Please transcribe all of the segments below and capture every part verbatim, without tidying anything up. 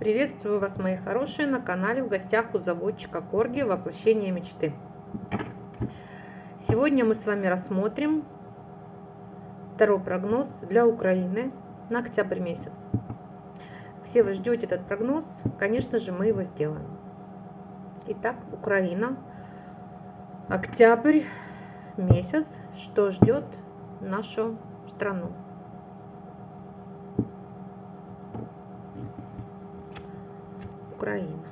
Приветствую вас, мои хорошие, на канале «В гостях у заводчика Корги. Воплощение мечты». Сегодня мы с вами рассмотрим второй прогноз для Украины на октябрь месяц. Все вы ждете этот прогноз, конечно же, мы его сделаем. Итак, Украина, октябрь месяц, что ждет нашу страну. Украина.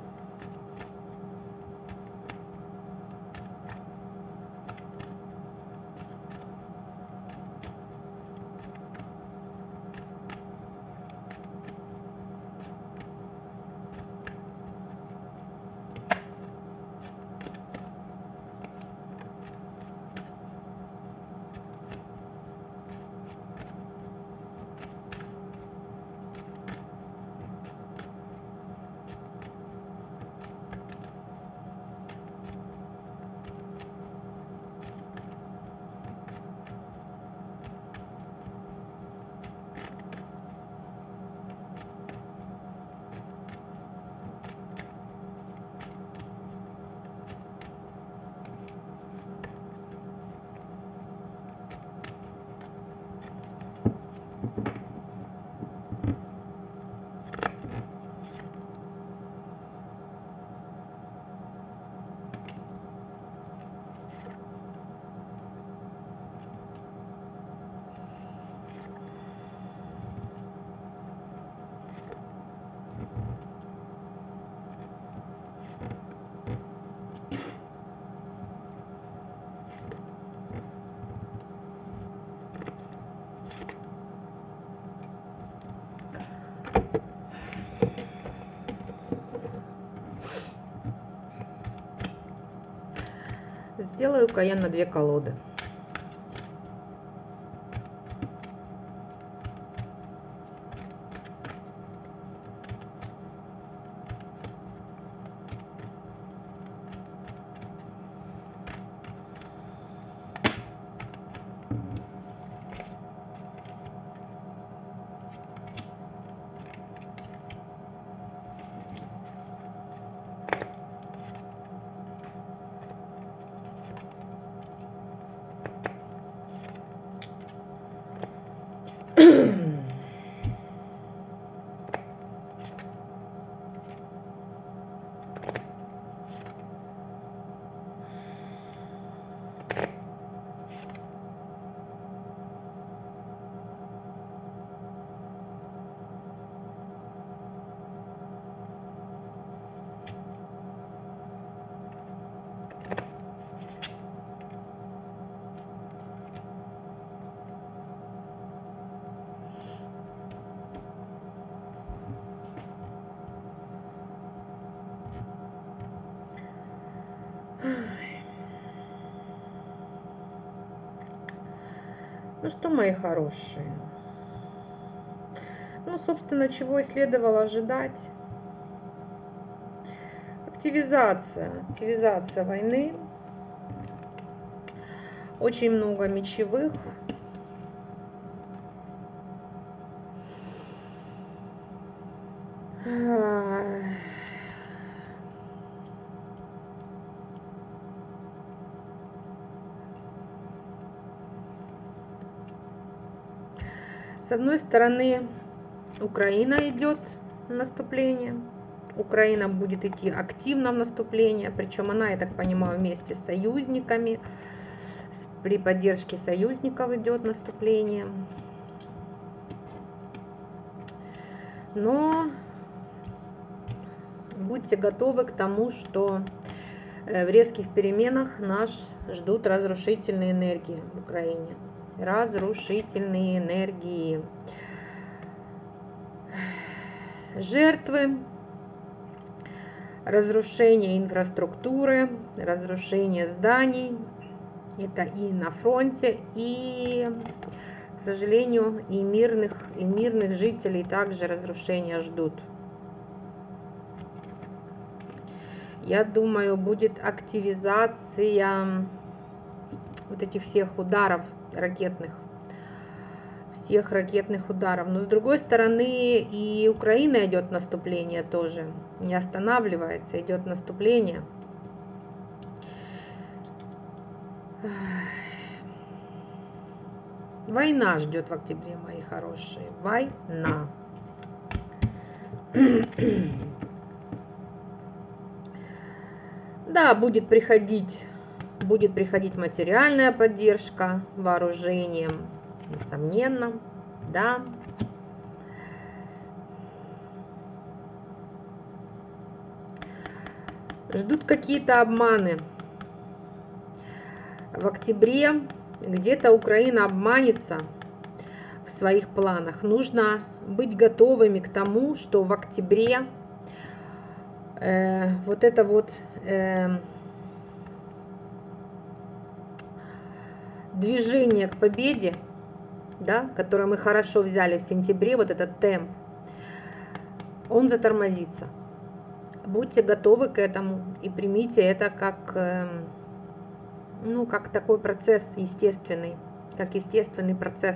Сделаю-ка я на две колоды. Ну что, мои хорошие, ну, собственно, чего и следовало ожидать. Активизация, активизация войны, очень много мечевых. С одной стороны, Украина идет в наступление. Украина будет идти активно в наступление. Причем она, я так понимаю, вместе с союзниками. При поддержке союзников идет наступление. Но будьте готовы к тому, что в резких переменах нас ждут разрушительные энергии в Украине. Разрушительные энергии. Жертвы, разрушение инфраструктуры, разрушение зданий. Это и на фронте, и, к сожалению, и мирных, и мирных жителей также разрушения ждут. Я думаю, будет активизация вот этих всех ударов ракетных всех ракетных ударов. Но с другой стороны, и Украина идет наступление тоже, не останавливается, идет наступление. Война ждет в октябре, мои хорошие. Война. Да, будет приходить, будет приходить материальная поддержка вооружением, несомненно, да. Ждут какие-то обманы. В октябре где-то Украина обманется в своих планах. Нужно быть готовыми к тому, что в октябре э, вот это вот э, движение к победе, да, которое мы хорошо взяли в сентябре, вот этот темп, он затормозится. Будьте готовы к этому и примите это как, э, ну, как такой процесс естественный, как естественный процесс.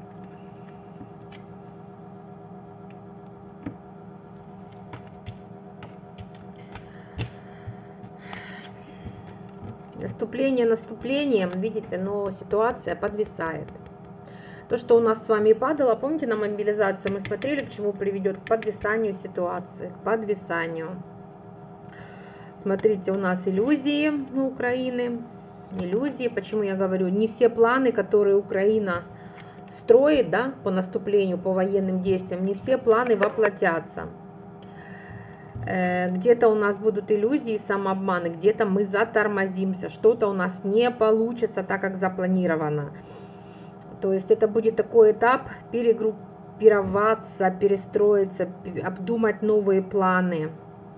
Наступление наступлением, видите, но ситуация подвисает. То, что у нас с вами падало, помните, на мобилизацию мы смотрели, к чему приведет? К подвисанию ситуации, к подвисанию. Смотрите, у нас иллюзии у Украины, иллюзии. Почему я говорю, не все планы, которые Украина строит, да, по наступлению, по военным действиям, не все планы воплотятся. Где-то у нас будут иллюзии, самообманы, где-то мы затормозимся, что-то у нас не получится так, как запланировано. То есть это будет такой этап перегруппироваться, перестроиться, обдумать новые планы.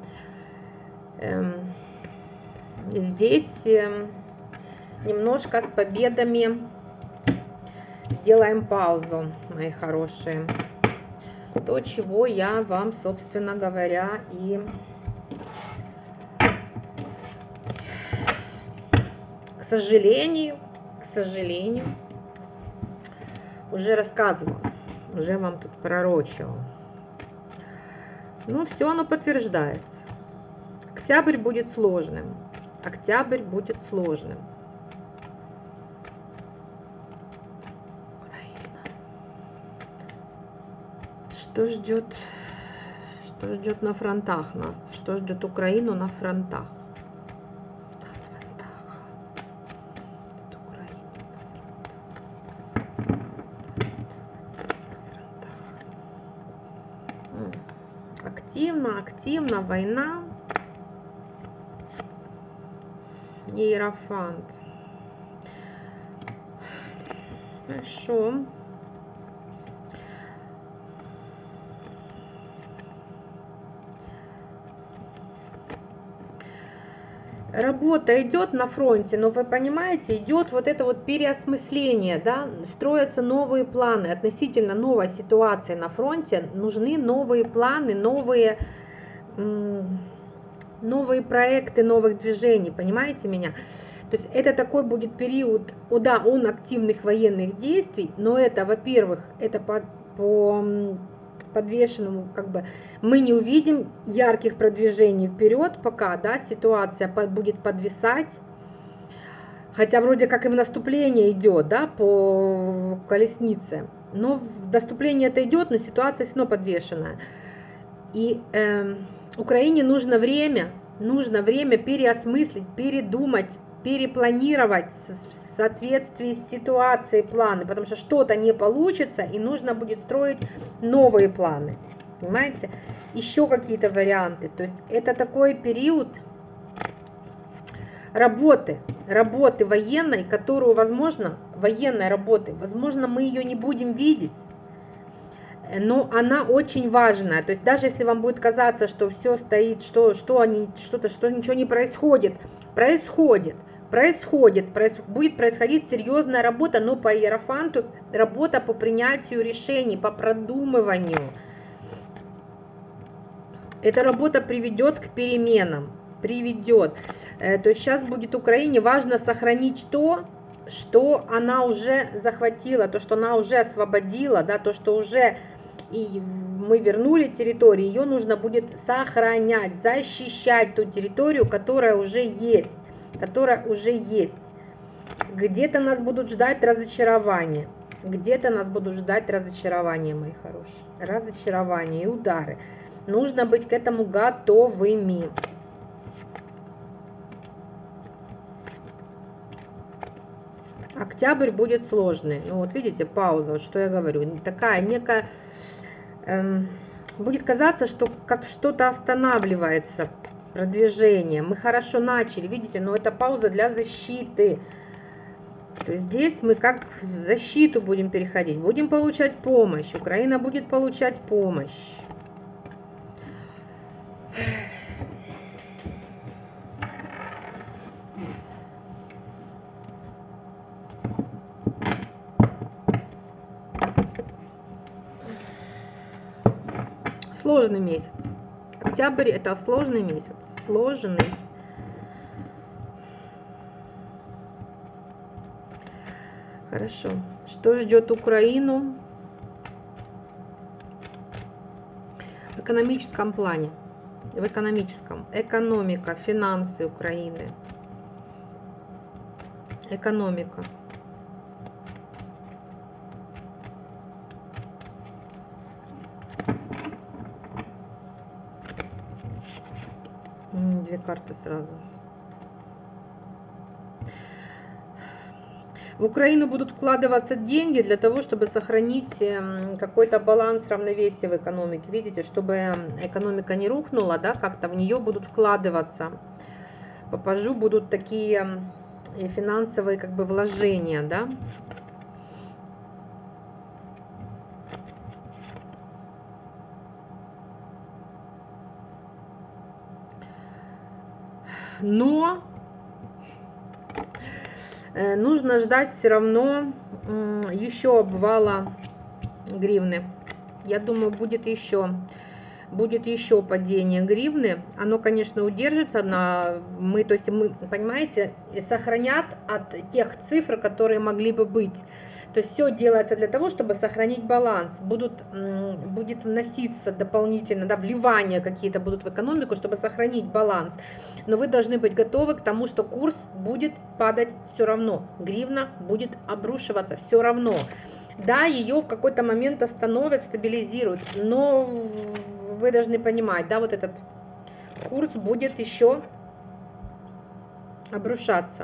Здесь немножко с победами сделаем паузу, мои хорошие. То, чего я вам, собственно говоря, и к сожалению, к сожалению, уже рассказывала, уже вам тут пророчила. Ну, все оно подтверждается. Октябрь будет сложным. Октябрь будет сложным. Что ждет, что ждет на фронтах нас? Что ждет Украину на фронтах? Активно, активно война. Иерофант. Хорошо. Работа идет на фронте, но вы понимаете, идет вот это вот переосмысление, да, строятся новые планы относительно новой ситуации на фронте, нужны новые планы, новые, новые проекты новых движений, понимаете меня? То есть это такой будет период, о, да, он активных военных действий, но это, во-первых, это по, по подвешенному, как бы, мы не увидим ярких продвижений вперед, пока, да, ситуация будет подвисать, хотя вроде как и в наступление идет, да, по колеснице, но наступление это идет, но ситуация все равно подвешенная. И э, Украине нужно время, нужно время переосмыслить, передумать, перепланировать в соответствии с ситуацией планы, потому что что-то не получится, и нужно будет строить новые планы, понимаете, еще какие-то варианты. То есть это такой период работы, работы военной, которую, возможно, военной работы, возможно, мы ее не будем видеть, но она очень важная. То есть даже если вам будет казаться, что все стоит, что, что, они, что-то, что ничего не происходит, происходит. Происходит, проис, будет происходить серьезная работа, но по Иерофанту работа по принятию решений, по продумыванию. Эта работа приведет к переменам, приведет. То есть сейчас будет Украине важно сохранить то, что она уже захватила, то, что она уже освободила, да, то, что уже и мы вернули территорию, ее нужно будет сохранять, защищать ту территорию, которая уже есть, которая уже есть. Где-то нас будут ждать разочарования, где-то нас будут ждать разочарования, мои хорошие, разочарования и удары. Нужно быть к этому готовыми. Октябрь будет сложный. Ну вот видите, пауза, вот что я говорю. Такая некая... Эм, будет казаться, что как что-то останавливается, продвижение. Мы хорошо начали, видите, но это пауза для защиты. То есть здесь мы как в защиту будем переходить. Будем получать помощь. Украина будет получать помощь. Сложный месяц. Октябрь — это сложный месяц. Сложный. Хорошо. Что ждет Украину в экономическом плане? В экономическом. Экономика, финансы Украины. Экономика. Две карты сразу. В Украину будут вкладываться деньги для того, чтобы сохранить какой-то баланс, равновесия в экономике. Видите, чтобы экономика не рухнула, да, как-то в нее будут вкладываться. По пажу будут такие финансовые как бы вложения, да. Но нужно ждать все равно еще обвала гривны. Я думаю, будет еще, будет еще падение гривны. Оно, конечно, удержится на мы, то есть мы, понимаете, сохранят от тех цифр, которые могли бы быть. То есть все делается для того, чтобы сохранить баланс. Будут, будет вноситься дополнительно, да, вливания какие-то будут в экономику, чтобы сохранить баланс. Но вы должны быть готовы к тому, что курс будет падать все равно. Гривна будет обрушиваться все равно. Да, ее в какой-то момент остановят, стабилизируют. Но вы должны понимать, да, вот этот курс будет еще обрушаться.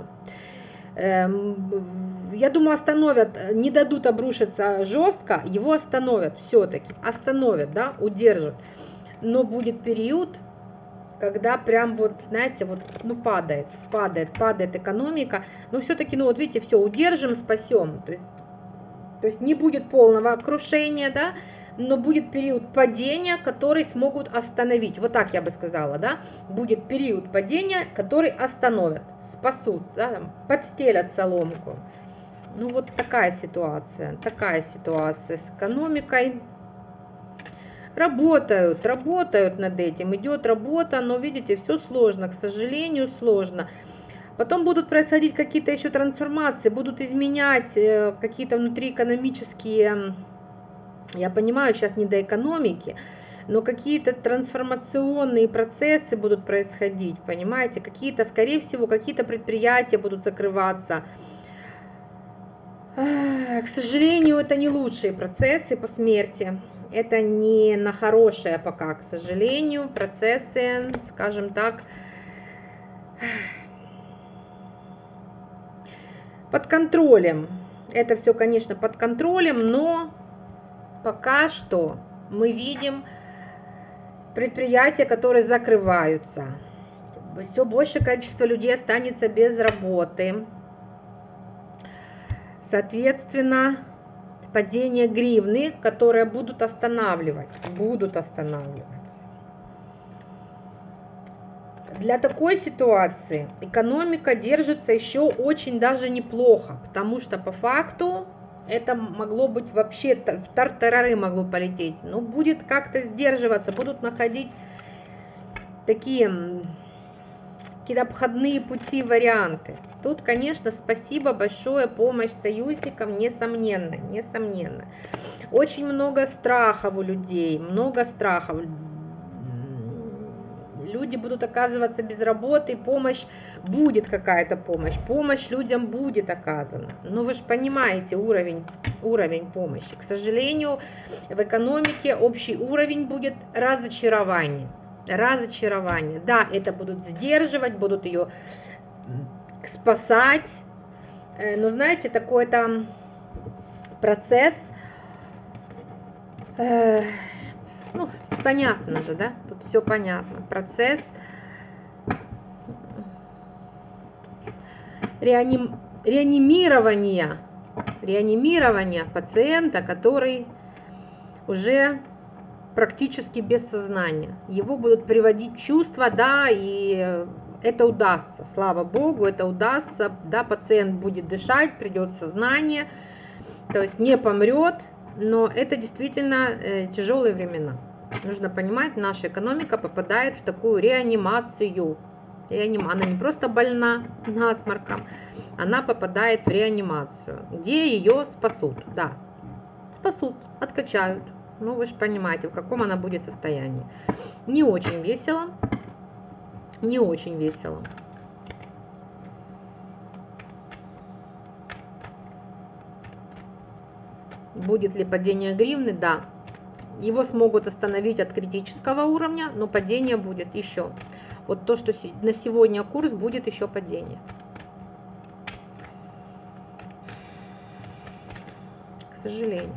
Я думаю, остановят, не дадут обрушиться жестко, его остановят все-таки, остановят, да, удержат. Но будет период, когда прям вот, знаете, вот, ну, падает, падает, падает экономика. Но все-таки, ну, вот видите, все, удержим, спасем. То есть, то есть не будет полного крушения, да, но будет период падения, который смогут остановить. Вот так я бы сказала, да. Будет период падения, который остановят, спасут, да, подстелят соломку. Ну, вот такая ситуация, такая ситуация с экономикой. Работают, работают над этим, идет работа, но, видите, все сложно, к сожалению, сложно. Потом будут происходить какие-то еще трансформации, будут изменять какие-то внутриэкономические... Я понимаю, сейчас не до экономики, но какие-то трансформационные процессы будут происходить, понимаете? Какие-то, скорее всего, какие-то предприятия будут закрываться. К сожалению, это не лучшие процессы по смерти. Это не на хорошее пока, к сожалению, процессы, скажем так, под контролем. Это все, конечно, под контролем, но... Пока что мы видим предприятия, которые закрываются. Все большее количество людей останется без работы. Соответственно, падение гривны, которые будут останавливать. Будут останавливать. Для такой ситуации экономика держится еще очень даже неплохо, потому что по факту это могло быть вообще, в тартарары могло полететь. Но будет как-то сдерживаться, будут находить такие какие-то обходные пути, варианты. Тут, конечно, спасибо большое, помощь союзникам, несомненно, несомненно. Очень много страхов у людей, много страхов. Люди будут оказываться без работы, помощь будет какая-то помощь, помощь людям будет оказана. Но вы же понимаете уровень, уровень помощи. К сожалению, в экономике общий уровень будет разочарование. Разочарование. Да, это будут сдерживать, будут ее спасать. Но знаете, такой там процесс, э, ну, понятно же, да? Тут все понятно. Процесс реаним, реанимирования, реанимирования пациента, который уже практически без сознания. Его будут приводить в чувство, да, и это удастся, слава богу, это удастся, да, пациент будет дышать, придет в сознание, то есть не помрет, но это действительно э, тяжелые времена. Нужно понимать, наша экономика попадает в такую реанимацию. Реаним... Она не просто больна насморком, она попадает в реанимацию, где ее спасут, да, спасут, откачают. Ну, вы же понимаете, в каком она будет состоянии. Не очень весело. Не очень весело. Будет ли падение гривны? Да. Его смогут остановить от критического уровня, но падение будет еще. Вот то, что на сегодня курс, будет еще падение. К сожалению.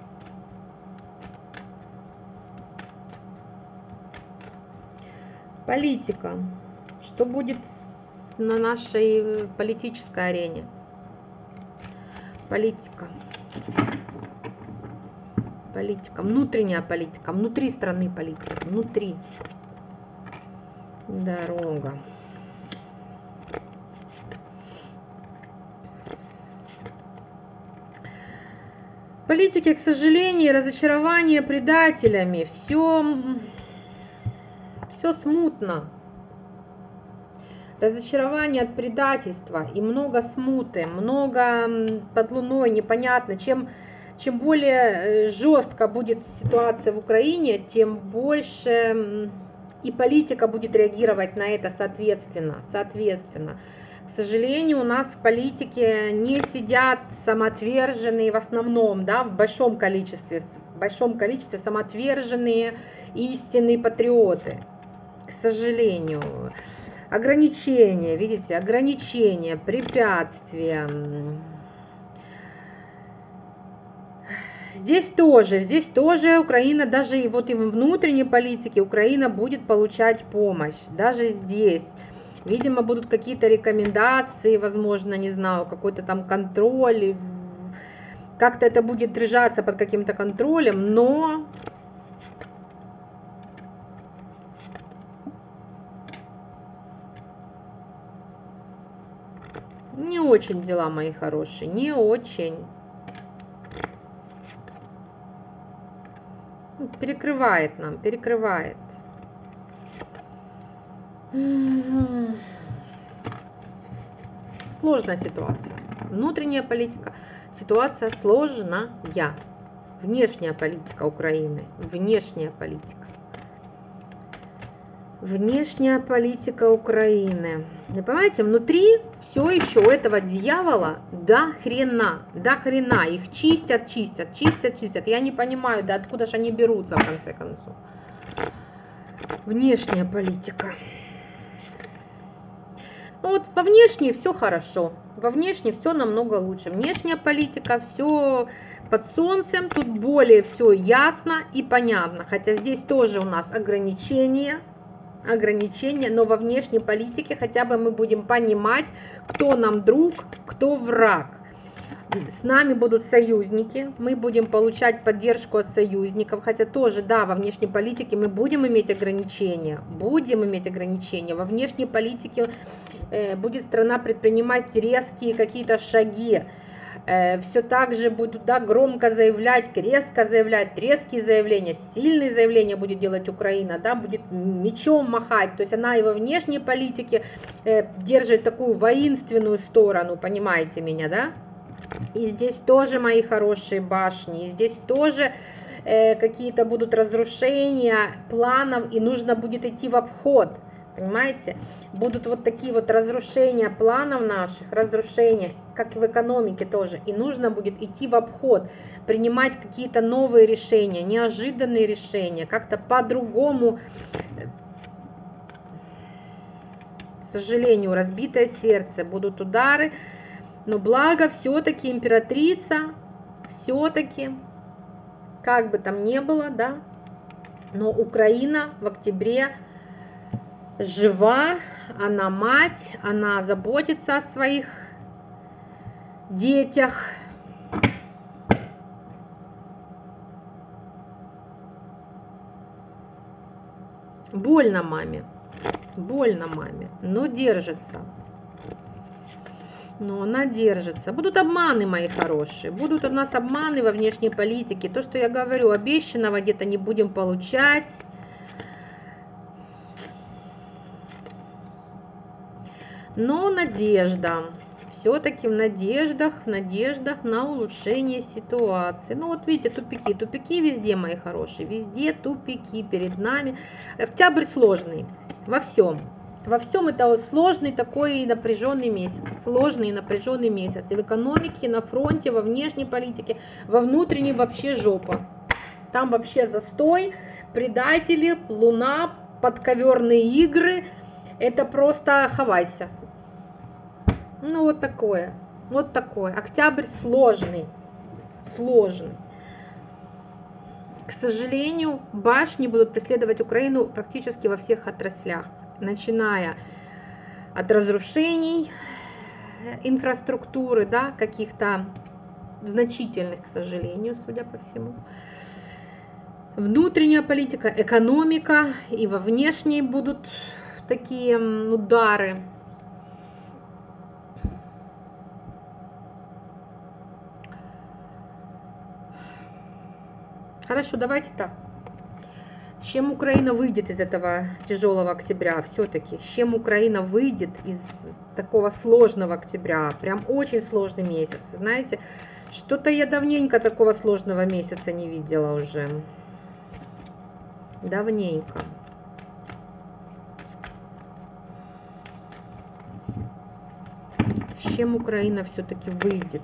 Политика. Что будет на нашей политической арене? Политика. Политика. Внутренняя политика. Внутри страны политика. Внутри. Дорога. Политики, к сожалению, разочарование предателями. Все... Все смутно. Разочарование от предательства и много смуты, много под луной, непонятно. Чем, чем более жестко будет ситуация в Украине, тем больше и политика будет реагировать на это соответственно. соответственно. К сожалению, у нас в политике не сидят самоотверженные в основном, да, в большом количестве, в большом количестве самоотверженные истинные патриоты. К сожалению, ограничения, видите, ограничения, препятствия. Здесь тоже, здесь тоже Украина, даже и вот и в внутренней политике Украина будет получать помощь, даже здесь. Видимо, будут какие-то рекомендации, возможно, не знаю, какой-то там контроль, как-то это будет держаться под каким-то контролем, но... Не очень дела, мои хорошие, не очень. Перекрывает нам, перекрывает. Сложная ситуация. Внутренняя политика. Ситуация сложная. Внешняя политика Украины. Внешняя политика. Внешняя политика Украины. Вы понимаете, внутри все еще у этого дьявола до хрена, до хрена. Их чистят, чистят, чистят, чистят. Я не понимаю, да откуда же они берутся в конце концов. Внешняя политика. Ну вот во внешней все хорошо. Во внешней все намного лучше. Внешняя политика, все под солнцем. Тут более все ясно и понятно. Хотя здесь тоже у нас ограничения. ограничения, но во внешней политике хотя бы мы будем понимать, кто нам друг, кто враг. С нами будут союзники, мы будем получать поддержку от союзников, хотя тоже, да, во внешней политике мы будем иметь ограничения, будем иметь ограничения. Во внешней политике э, будет страна предпринимать резкие какие-то шаги. э, все так же будут, да, громко заявлять, резко заявлять, резкие заявления, сильные заявления будет делать Украина, да, будет мечом махать, то есть она и во внешней политике э, держит такую воинственную сторону, понимаете меня, да? И здесь тоже, мои хорошие башни, и здесь тоже э, какие-то будут разрушения планов, и нужно будет идти в обход, понимаете? Будут вот такие вот разрушения планов наших, разрушения, как и в экономике тоже, и нужно будет идти в обход, принимать какие-то новые решения, неожиданные решения, как-то по-другому. К сожалению, разбитое сердце, будут удары. Но благо, все-таки императрица, все-таки, как бы там ни было, да, но Украина в октябре жива, она мать, она заботится о своих детях. Больно маме, больно маме, но держится. Но она держится. Будут обманы, мои хорошие. Будут у нас обманы во внешней политике. То, что я говорю, обещанного где-то не будем получать. Но надежда. Все-таки в надеждах, в надеждах на улучшение ситуации. Ну вот видите, тупики. Тупики везде, мои хорошие. Везде тупики перед нами. Октябрь сложный. Во всем. Во всем это сложный такой напряженный месяц, сложный и напряженный месяц. И в экономике, и на фронте, во внешней политике, во внутренней вообще жопа. Там вообще застой, предатели, луна, подковерные игры. Это просто хавайся. Ну вот такое, вот такое. Октябрь сложный, сложный. К сожалению, башни будут преследовать Украину практически во всех отраслях. Начиная от разрушений инфраструктуры, да, каких-то значительных, к сожалению, судя по всему. Внутренняя политика, экономика, и во внешней будут такие удары. Хорошо, давайте так. С чем Украина выйдет из этого тяжелого октября? Все-таки, с чем Украина выйдет из такого сложного октября? Прям очень сложный месяц. Вы знаете, что-то я давненько такого сложного месяца не видела уже. Давненько. С чем Украина все-таки выйдет?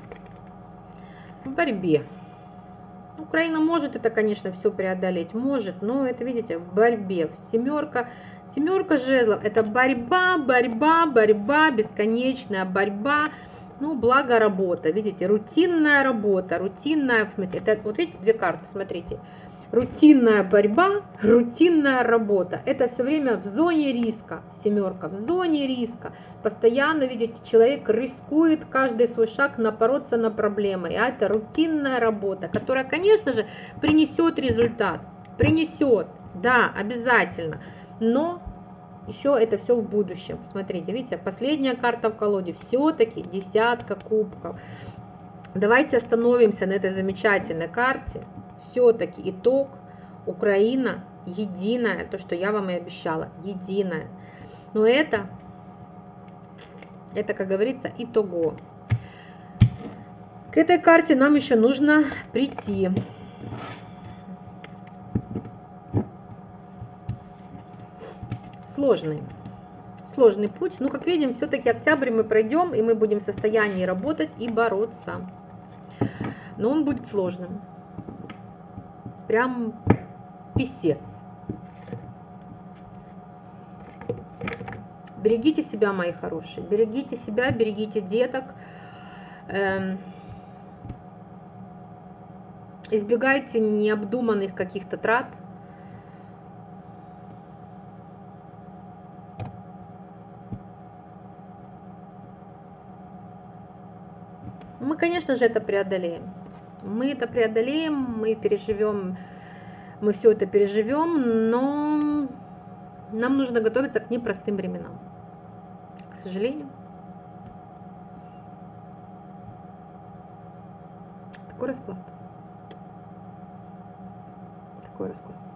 В борьбе. Украина может это, конечно, все преодолеть, может, но это, видите, в борьбе. Семерка, семерка жезлов, это борьба, борьба, борьба, бесконечная борьба. Ну, благо работа, видите, рутинная работа, рутинная, смотрите, это, вот видите, две карты, смотрите. Рутинная борьба, рутинная работа. Это все время в зоне риска, семерка, в зоне риска. Постоянно, видите, человек рискует каждый свой шаг напороться на проблемы. А это рутинная работа, которая, конечно же, принесет результат. Принесет, да, обязательно. Но еще это все в будущем. Смотрите, видите, последняя карта в колоде. Все-таки десятка кубков. Давайте остановимся на этой замечательной карте. Все-таки итог, Украина единая, то, что я вам и обещала, единая. Но это, это, как говорится, итого. К этой карте нам еще нужно прийти. Сложный, сложный путь. Ну, как видим, все-таки октябрь мы пройдем, и мы будем в состоянии работать и бороться. Но он будет сложным. Прям писец. Берегите себя, мои хорошие. Берегите себя, берегите деток. Эм, избегайте необдуманных каких-то трат. Мы, конечно же, это преодолеем. Мы это преодолеем, мы переживем, мы все это переживем, но нам нужно готовиться к непростым временам. К сожалению. Такой расклад. Такой расклад.